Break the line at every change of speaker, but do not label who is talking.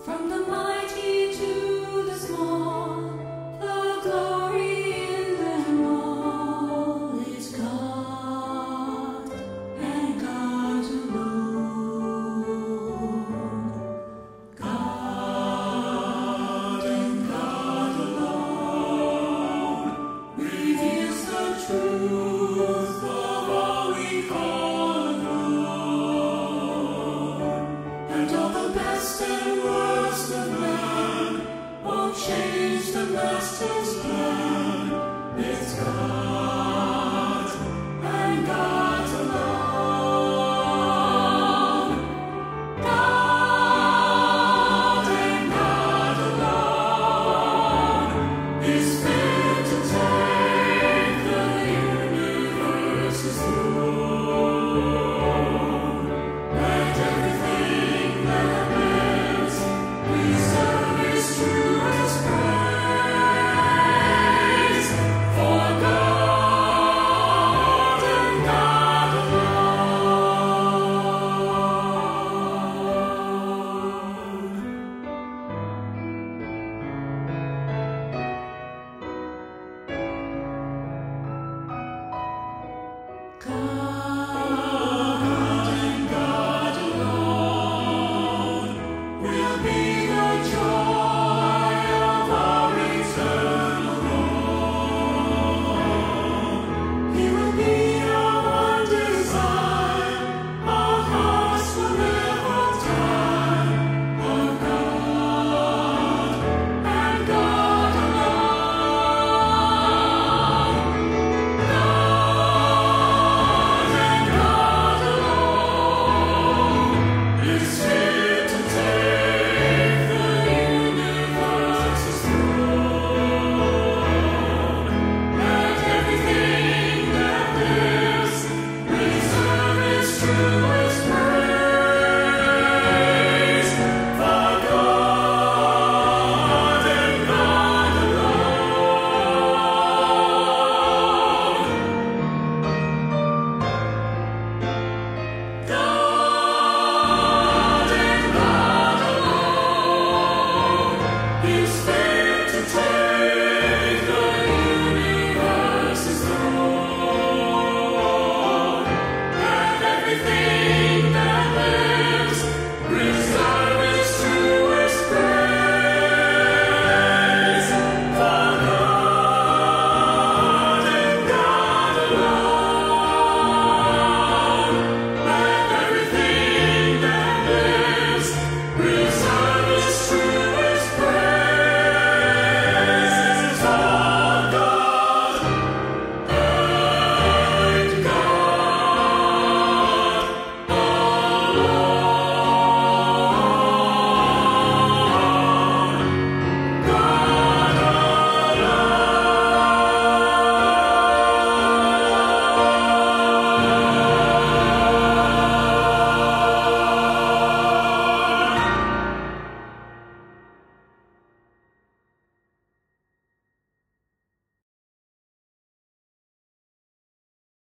From the mighty to the small, the glory in them all is God and God alone. God and God alone reveals the truth of all we call known, and all the best and worst of man won't change the Master's plan. It's God.